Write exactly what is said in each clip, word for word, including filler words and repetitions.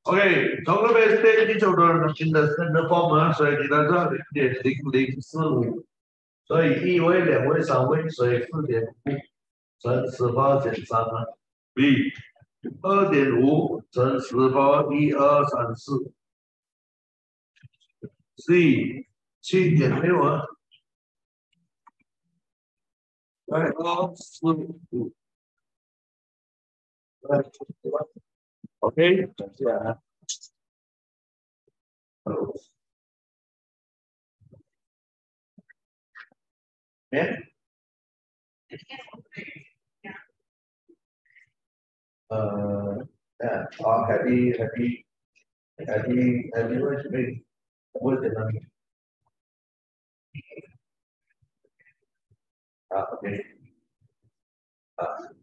OK，从那边 stage 就的 in the in the form 啊，所以你的这零点零零四五，所以一位、两位、三位，所以四点五乘十八减三啊 ，b 二点五乘十八一二三四 ，c 七点六啊，来二四五，来 ，OK，等一下啊。哎，呃，哎，啊，happy happy happy happy 为什么？为什么？啊，OK，啊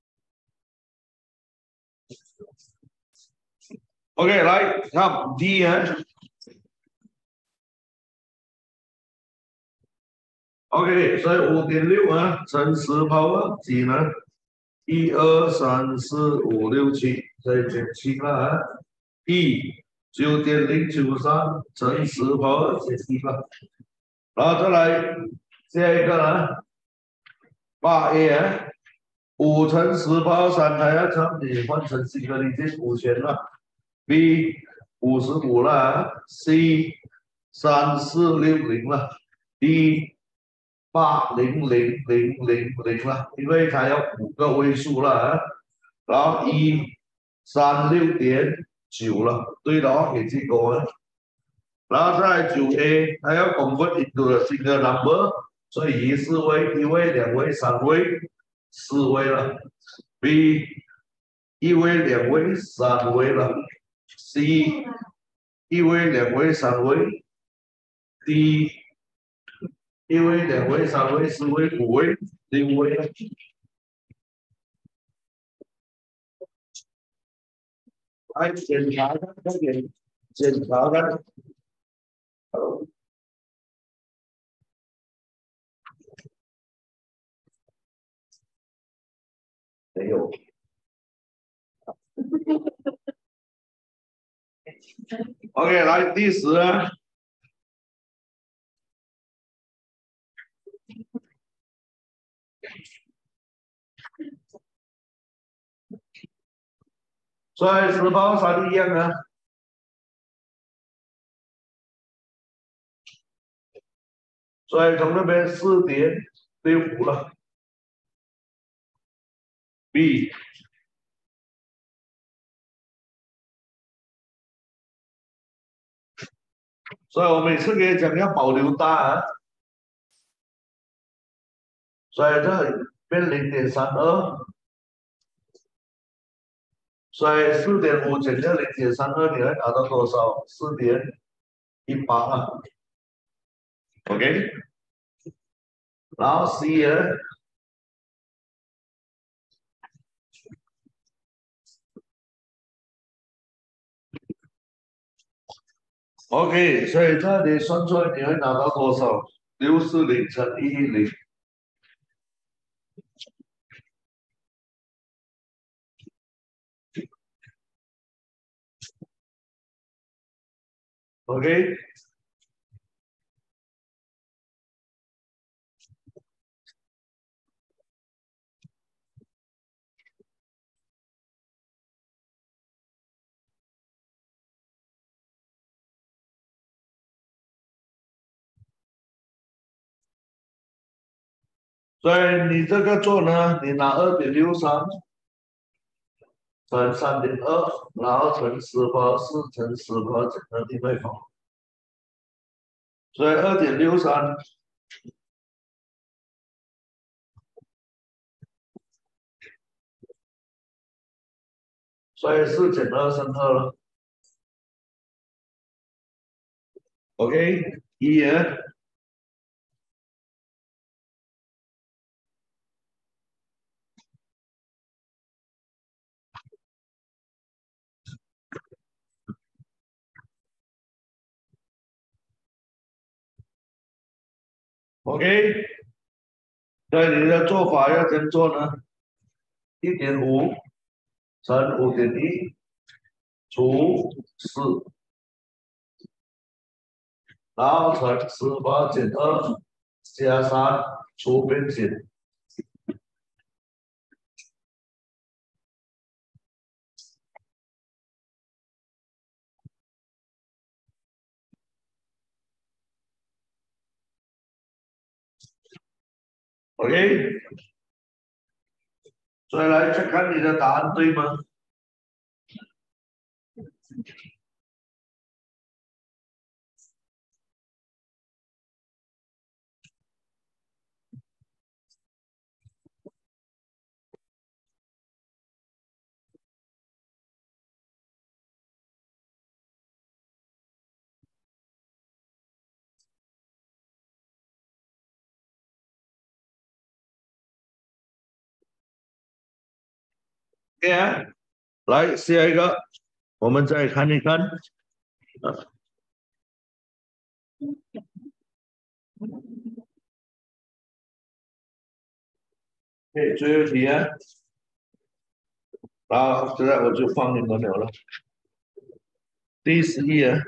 ，OK，来，看 D 啊。OK，所以五点六啊，乘十 power 几呢？一二三四五六七，所以减七了啊。E 九点零九三乘十 power 减七了，然后再来下一个呢？八 A 啊，五乘十 power 三，还要乘你换成新的零件五千了。B 五十五了啊 ，C 三四六零了 ，D 八零零零零零了，因为它要五个位数了啊，然后一三六点九了，对的哦，也记够了。然后再来九 A，它要 convert into a single number，所以一四位、一位、两位、三位、四位了。B 一位、两位、三位了。C 一位、两位、三位。D 一位、两位、三位、四位、五位、六位了。来检查看，快点检查看。没有。OK，来第十啊。所以十八三一样啊。所以从那边四点六五了。B， 所以我每次给你讲要保留答案，所以这变零点三二，所以四点五减掉零点三二，你会拿到多少？四点一八啊 ，OK， 然后 C 呢？OK， 所以这里算出来你会拿到多少？六四零乘一一零。OK， 所以你这个做呢，你拿二点六三乘三点二，然后乘十八四乘十八减二定位方，所以二点六三。所以四减二剩二了。OK， 一元。OK， 所以你的做法要怎么做呢？一点五乘五点一， 除四，然后乘十八减二加三除边减。OK， 所以来看看你的答案对吗？对啊，来下一个，我们再看一看。啊，对，最后一题啊，然后现在我就放你们了了。第十一啊，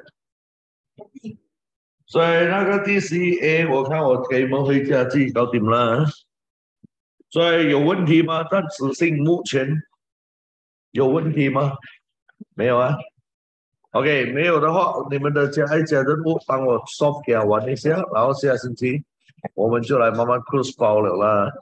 所以那个第十一 A， 我看我给你们回家自己搞定了。所以有问题吗？暂时性目前有问题吗？没有啊。OK， 没有的话，你们的加一加任务帮我 solve 给他玩一下，然后下星期我们就来慢慢 close 包了啦。